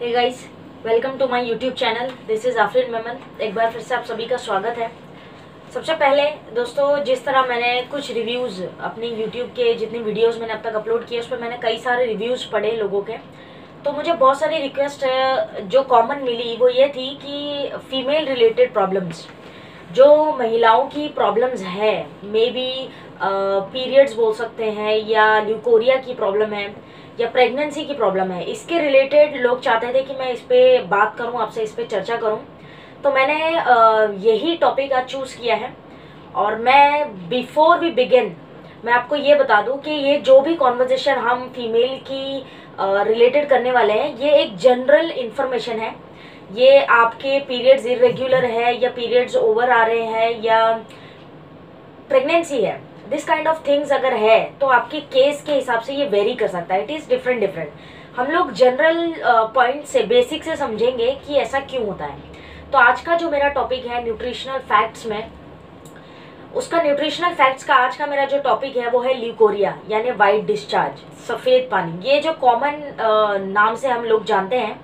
Hey guys, welcome to my YouTube channel. This is Aafreen Memon. एक बार फिर से आप सभी का स्वागत है। सबसे पहले दोस्तों, जिस तरह मैंने कुछ रिव्यूज़ अपनी यूट्यूब के जितनी वीडियोस मैंने अब तक अपलोड किए उस पर मैंने कई सारे रिव्यूज़ पढ़े लोगों के, तो मुझे बहुत सारी रिक्वेस्ट जो कॉमन मिली वो ये थी कि फीमेल रिलेटेड प्रॉब्लम्स, जो महिलाओं की प्रॉब्लम्स है, मे बी पीरियड्स बोल सकते हैं या ल्यूकोरिया की प्रॉब्लम है या प्रेगनेंसी की प्रॉब्लम है, इसके रिलेटेड लोग चाहते थे कि मैं इस पर बात करूं, आपसे इस पर चर्चा करूं। तो मैंने यही टॉपिक आज चूज़ किया है। और मैं बिफोर वी बिगिन मैं आपको ये बता दूं कि ये जो भी कॉन्वर्जेशन हम फीमेल की रिलेटेड करने वाले हैं, ये एक जनरल इंफॉर्मेशन है। ये आपके पीरियड्स इरेग्युलर है या पीरियड्स ओवर आ रहे हैं या प्रेगनेंसी है, दिस काइंड ऑफ थिंग्स अगर है तो आपके केस के हिसाब से ये वेरी कर सकता है। It is different. हम लोग जनरल पॉइंट से, बेसिक से समझेंगे कि ऐसा क्यों होता है। तो आज का जो मेरा टॉपिक है न्यूट्रिशनल फैक्ट्स में, उसका न्यूट्रिशनल फैक्ट्स का आज का मेरा जो टॉपिक है वो है ल्यूकोरिया यानी वाइट डिस्चार्ज, सफ़ेद पानी। ये जो कॉमन नाम से हम लोग जानते हैं,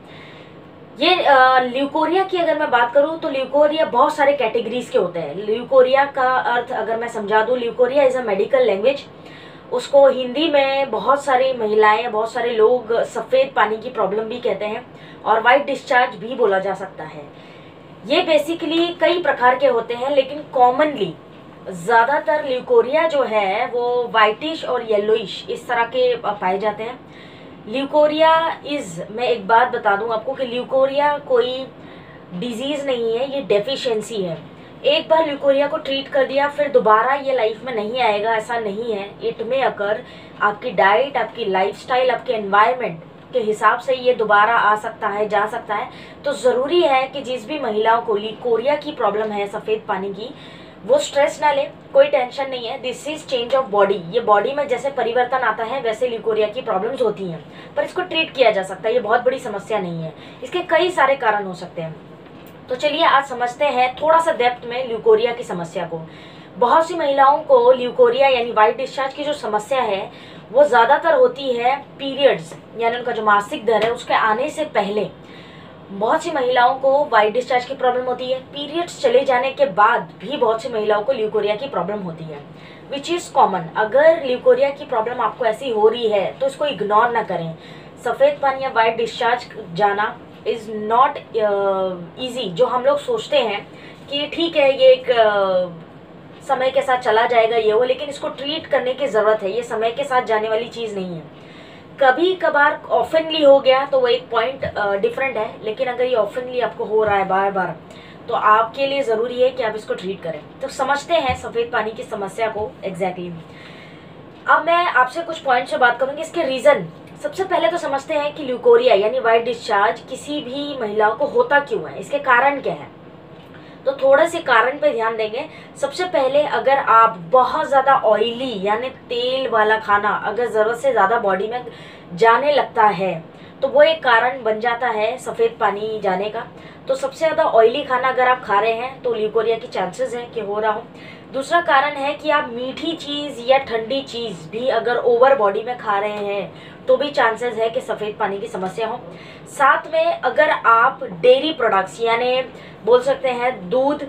ये ल्यूकोरिया की अगर मैं बात करूं तो ल्यूकोरिया बहुत सारे कैटेगरीज के होते हैं। ल्यूकोरिया का अर्थ अगर मैं समझा दूं, leucorrhoea is a medical language. उसको हिंदी में बहुत सारी महिलाएं, बहुत सारे लोग सफ़ेद पानी की प्रॉब्लम भी कहते हैं और वाइट डिस्चार्ज भी बोला जा सकता है। ये बेसिकली कई प्रकार के होते हैं, लेकिन कॉमनली ज़्यादातर ल्यूकोरिया जो है वो वाइटिश और येलोइश इस तरह के पाए जाते हैं। ल्यूकोरिया मैं एक बात बता दूं आपको कि ल्यूकोरिया कोई डिजीज़ नहीं है, ये डेफिशिएंसी है। एक बार ल्यूकोरिया को ट्रीट कर दिया फिर दोबारा ये लाइफ में नहीं आएगा, ऐसा नहीं है। इट में अगर आपकी डाइट, आपकी लाइफस्टाइल, आपके एनवायरनमेंट के हिसाब से ये दोबारा आ सकता है, जा सकता है। तो ज़रूरी है कि जिस भी महिलाओं को ल्यूकोरिया की प्रॉब्लम है सफ़ेद पानी की, वो स्ट्रेस ना ले, कोई टेंशन नहीं है। This is change of body. ये बॉडी में जैसे परिवर्तन आता है वैसे ल्यूकोरिया की प्रॉब्लम्स होती हैं, पर इसको ट्रीट किया जा सकता है। ये बहुत बड़ी समस्या नहीं है, इसके कई सारे कारण हो सकते हैं। तो चलिए आज समझते हैं थोड़ा सा डेप्थ में ल्यूकोरिया की समस्या को। बहुत सी महिलाओं को ल्यूकोरिया यानी वाइट डिस्चार्ज की जो समस्या है वो ज़्यादातर होती है पीरियड्स यानी उनका जो मासिक दर है उसके आने से पहले। बहुत सी महिलाओं को वाइट डिस्चार्ज की प्रॉब्लम होती है। पीरियड्स चले जाने के बाद भी बहुत सी महिलाओं को ल्यूकोरिया की प्रॉब्लम होती है, विच इज़ कॉमन। अगर ल्यूकोरिया की प्रॉब्लम आपको ऐसी हो रही है तो इसको इग्नोर ना करें। सफ़ेद पानी या वाइट डिस्चार्ज जाना इज़ नॉट ईजी, जो हम लोग सोचते हैं कि ठीक है ये एक समय के साथ चला जाएगा ये वो, लेकिन इसको ट्रीट करने की ज़रूरत है। ये समय के साथ जाने वाली चीज़ नहीं है। कभी कभार ऑफनली हो गया तो वो एक पॉइंट डिफरेंट है, लेकिन अगर ये ऑफनली आपको हो रहा है बार बार तो आपके लिए ज़रूरी है कि आप इसको ट्रीट करें। तो समझते हैं सफ़ेद पानी की समस्या को एग्जैक्टली। अब मैं आपसे कुछ पॉइंट से बात करूँगी, इसके रीज़न। सबसे पहले तो समझते हैं कि ल्यूकोरिया यानी वाइट डिस्चार्ज किसी भी महिलाओं को होता क्यों है, इसके कारण क्या है। तो थोड़े से कारण पे ध्यान देंगे। सबसे पहले, अगर आप बहुत ज़्यादा ऑयली यानी तेल वाला खाना अगर ज़रूरत से ज़्यादा बॉडी में जाने लगता है तो वो एक कारण बन जाता है सफ़ेद पानी जाने का। तो सबसे ज़्यादा ऑयली खाना अगर आप खा रहे हैं तो ल्यूकोरिया की चांसेस हैं कि हो रहा हो। दूसरा कारण है कि आप मीठी चीज़ या ठंडी चीज़ भी अगर ओवर बॉडी में खा रहे हैं तो भी चांसेस है कि सफ़ेद पानी की समस्या हो। साथ में अगर आप डेयरी प्रोडक्ट्स यानी बोल सकते हैं दूध,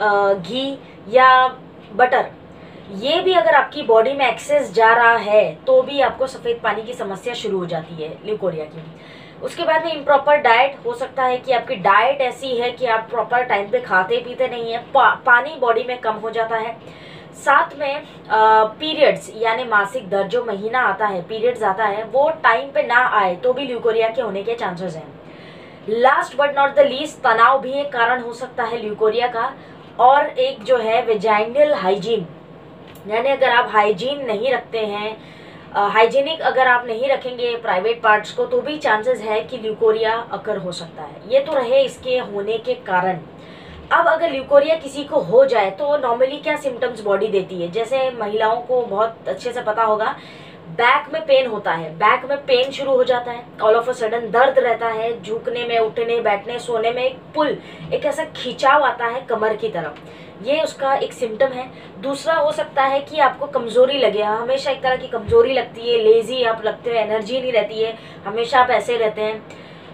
घी या बटर, ये भी अगर आपकी बॉडी में एक्सेस जा रहा है तो भी आपको सफ़ेद पानी की समस्या शुरू हो जाती है ल्यूकोरिया की। उसके बाद में इम्प्रॉपर डाइट, हो सकता है कि आपकी डाइट ऐसी है कि आप प्रॉपर टाइम पे खाते पीते नहीं हैं, पानी बॉडी में कम हो जाता है। साथ में पीरियड्स यानी मासिक दर, जो महीना आता है, पीरियड्स आता है, वो टाइम पे ना आए तो भी ल्यूकोरिया के होने के चांसेस हैं। Last but not the least, तनाव भी एक कारण हो सकता है ल्यूकोरिया का। और एक जो है वेजाइनल हाइजीन, यानी अगर आप हाइजीन नहीं रखते हैं, हाइजीनिक अगर आप नहीं रखेंगे प्राइवेट पार्ट्स को, तो भी चांसेस है कि ल्यूकोरिया अकर हो सकता है। ये तो रहे इसके होने के कारण। अब अगर ल्यूकोरिया किसी को हो जाए तो नॉर्मली क्या सिम्टम्स बॉडी देती है, जैसे महिलाओं को बहुत अच्छे से पता होगा, बैक में पेन होता है, बैक में पेन शुरू हो जाता है, ऑल ऑफ अ सडन दर्द रहता है, झुकने में, उठने, बैठने, सोने में एक पुल, एक ऐसा खिंचाव आता है कमर की तरफ, ये उसका एक सिम्टम है। दूसरा हो सकता है कि आपको कमज़ोरी लगे, हमेशा एक तरह की कमज़ोरी लगती है, लेजी आप लगते हो, एनर्जी नहीं रहती है, हमेशा आप ऐसे रहते हैं।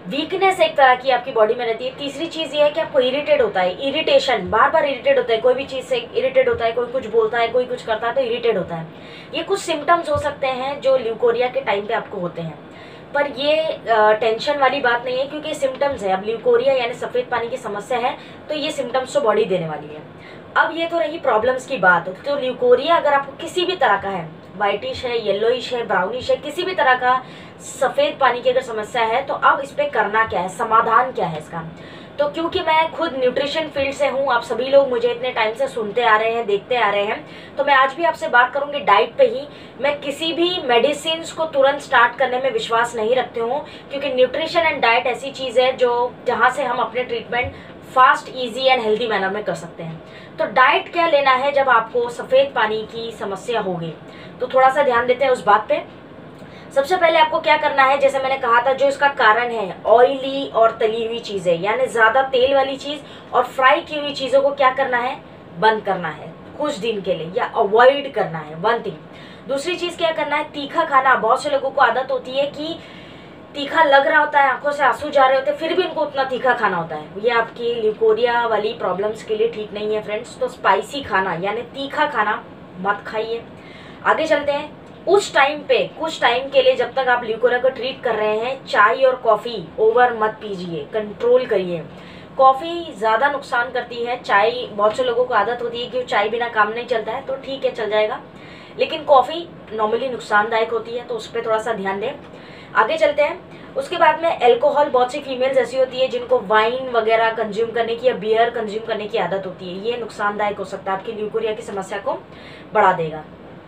वीकनेस एक तरह की आपकी बॉडी में रहती है। तीसरी चीज़ ये है कि आपको इरिटेट होता है, इरिटेशन, बार बार इरिटेट होता है, कोई भी चीज़ से इरिटेट होता है, कोई कुछ बोलता है, कोई कुछ करता है तो इरिटेट होता है। ये कुछ सिम्टम्स हो सकते हैं जो ल्यूकोरिया के टाइम पे आपको होते हैं, पर ये टेंशन वाली बात नहीं है क्योंकि सिम्टम्स है। अब ल्यूकोरिया यानी सफ़ेद पानी की समस्या है तो ये सिम्टम्स तो बॉडी देने वाली है। अब ये तो रही प्रॉब्लम्स की बात। तो ल्यूकोरिया अगर आपको किसी भी तरह का है, वाइटिश है, येलोइश है, ब्राउनिश है, किसी भी तरह का सफ़ेद पानी की अगर समस्या है तो अब इस पर करना क्या है, समाधान क्या है इसका। तो क्योंकि मैं खुद न्यूट्रिशन फील्ड से हूँ, आप सभी लोग मुझे इतने टाइम से सुनते आ रहे हैं, देखते आ रहे हैं, तो मैं आज भी आपसे बात करूँगी डाइट पे ही। मैं किसी भी मेडिसिन को तुरंत स्टार्ट करने में विश्वास नहीं रखती हूँ क्योंकि न्यूट्रिशन एंड डाइट ऐसी चीज़ है जो जहाँ से हम अपने treatment fast, easy and healthy manner में कर सकते हैं। तो डाइट क्या लेना है जब आपको सफ़ेद पानी की समस्या होगी, तो थोड़ा सा ध्यान देते हैं उस बात पे। सबसे पहले आपको क्या करना है, जैसे मैंने कहा था, जो इसका कारण है ऑयली और तली हुई चीज़ें, यानी ज़्यादा तेल वाली चीज़ और फ्राई की हुई चीज़ों को क्या करना है, बंद करना है कुछ दिन के लिए या अवॉइड करना है, वन थिंग। दूसरी चीज़ क्या करना है, तीखा खाना। बहुत से लोगों को आदत होती है कि तीखा लग रहा होता है, आंखों से आंसू जा रहे होते हैं, फिर भी उनको उतना तीखा खाना होता है। ये आपकी ल्यूकोरिया वाली प्रॉब्लम्स के लिए ठीक नहीं है फ्रेंड्स। तो स्पाइसी खाना यानी तीखा खाना मत खाइए। आगे चलते हैं। उस टाइम पे कुछ टाइम के लिए जब तक आप ल्यूकोरिया को ट्रीट कर रहे हैं, चाय और कॉफ़ी ओवर मत पीजिए, कंट्रोल करिए। कॉफ़ी ज़्यादा नुकसान करती है। चाय, बहुत से लोगों को आदत होती है कि चाय बिना काम नहीं चलता है, तो ठीक है, चल जाएगा, लेकिन कॉफ़ी नॉर्मली नुकसानदायक होती है, तो उस पर थोड़ा सा ध्यान दें। आगे चलते हैं। उसके बाद में अल्कोहल। बहुत सी फीमेल्स ऐसी होती है जिनको वाइन वगैरह कंज्यूम करने की या बियर कंज्यूम करने की आदत होती है, ये नुकसानदायक हो सकता है, आपकी ल्यूकोरिया की समस्या को बढ़ा देगा।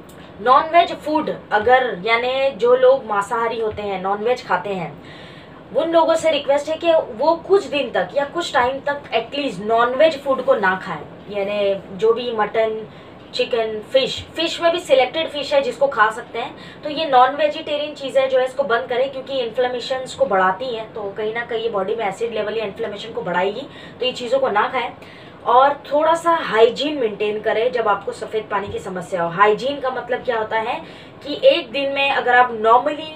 नॉनवेज फूड, अगर यानी जो लोग मांसाहारी होते हैं, नॉनवेज खाते हैं, उन लोगों से रिक्वेस्ट है कि वो कुछ दिन तक या कुछ टाइम तक एटलीस्ट नॉनवेज फूड को ना खाएं। यानी जो भी मटन, चिकन, फिश में भी सिलेक्टेड फिश है जिसको खा सकते हैं, तो ये नॉन वेजिटेरियन चीज़ें जो है इसको बंद करें क्योंकि इन्फ्लेमेशन को बढ़ाती हैं, तो कहीं ना कहीं बॉडी में एसिड लेवल या इन्फ्लेमेशन को बढ़ाएगी, तो ये चीज़ों को ना खाएं। और थोड़ा सा हाइजीन मेंटेन करें जब आपको सफ़ेद पानी की समस्या हो। हाइजीन का मतलब क्या होता है कि एक दिन में अगर आप नॉर्मली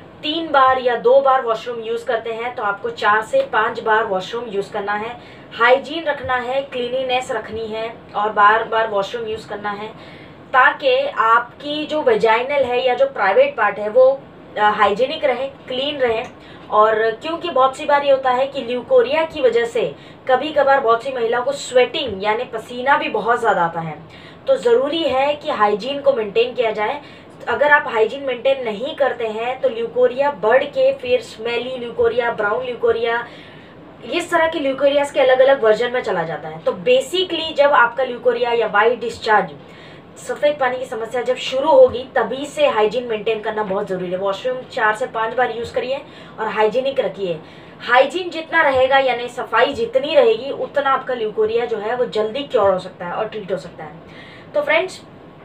3 बार या 2 बार वॉशरूम यूज़ करते हैं तो आपको 4 से 5 बार वॉशरूम यूज़ करना है। हाइजीन रखना है, क्लीनिनेस रखनी है और बार बार वॉशरूम यूज़ करना है ताकि आपकी जो वेजाइनल है या जो प्राइवेट पार्ट है वो हाइजीनिक रहे, क्लीन रहे। और क्योंकि बहुत सी बार ये होता है कि ल्यूकोरिया की वजह से कभी कभार बहुत सी महिलाओं को स्वेटिंग यानी पसीना भी बहुत ज़्यादा आता है, तो ज़रूरी है कि हाइजीन को मेंटेन किया जाए। अगर आप हाइजीन मेंटेन नहीं करते हैं तो ल्यूकोरिया बढ़ के फिर स्मेली ल्यूकोरिया, ब्राउन ल्यूकोरिया, इस तरह के ल्यूकोरियास के अलग अलग वर्जन में चला जाता है। तो बेसिकली जब आपका ल्यूकोरिया या वाइट डिस्चार्ज, सफ़ेद पानी की समस्या जब शुरू होगी तभी से हाइजीन मेंटेन करना बहुत ज़रूरी है। वॉशरूम 4 से 5 बार यूज़ करिए और हाइजीनिक रखिए। हाइजीन जितना रहेगा यानी सफाई जितनी रहेगी उतना आपका ल्यूकोरिया जो है वो जल्दी क्योर हो सकता है और ट्रीट हो सकता है। तो फ्रेंड्स,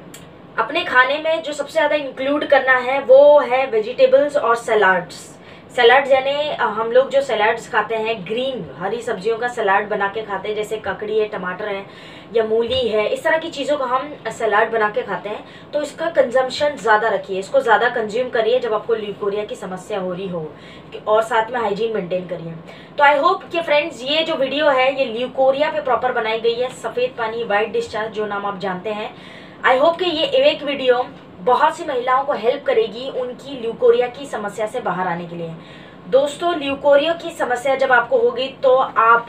अपने खाने में जो सबसे ज़्यादा इंक्लूड करना है वो है वेजिटेबल्स और सलाड्स। सलाड्स यानी हम लोग जो सलाड्स खाते हैं, ग्रीन हरी सब्जियों का सलाड बना के खाते हैं, जैसे ककड़ी है, टमाटर है या मूली है, इस तरह की चीज़ों का हम सलाड बना के खाते हैं, तो इसका कंजम्पशन ज़्यादा रखिए, इसको ज़्यादा कंज्यूम करिए जब आपको ल्यूकोरिया की समस्या हो रही हो, और साथ में हाइजीन मेंटेन करिए। तो आई होप कि फ्रेंड्स ये जो वीडियो है ये ल्यूकोरिया पे प्रॉपर बनाई गई है, सफ़ेद पानी, वाइट डिस्चार्ज जो नाम आप जानते हैं। आई होप कि ये एक वीडियो बहुत सी महिलाओं को हेल्प करेगी उनकी ल्यूकोरिया की समस्या से बाहर आने के लिए। दोस्तों, ल्यूकोरिया की समस्या जब आपको होगी तो आप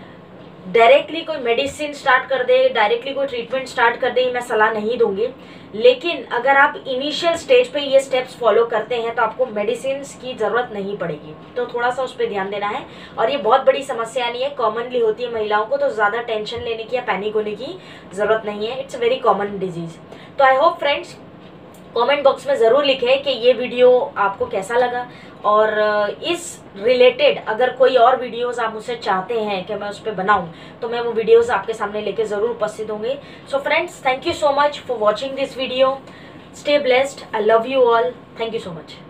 डायरेक्टली कोई मेडिसिन स्टार्ट कर दे, डायरेक्टली कोई ट्रीटमेंट स्टार्ट कर दे, मैं सलाह नहीं दूंगी। लेकिन अगर आप इनिशियल स्टेज पे ये स्टेप्स फॉलो करते हैं तो आपको मेडिसिन की ज़रूरत नहीं पड़ेगी, तो थोड़ा सा उस पर ध्यान देना है। और ये बहुत बड़ी समस्या नहीं है, कॉमनली होती है महिलाओं को, तो ज़्यादा टेंशन लेने की या पैनिक होने की ज़रूरत नहीं है। It's a very common disease. तो I hope friends comment box में ज़रूर लिखें कि ये वीडियो आपको कैसा लगा, और इस रिलेटेड अगर कोई और वीडियोस आप मुझसे चाहते हैं कि मैं उस पर बनाऊं तो मैं वो वीडियोस आपके सामने लेके ज़रूर उपस्थित होंगे। So friends, thank you so much for watching this video. Stay blessed. I love you all. Thank you so much.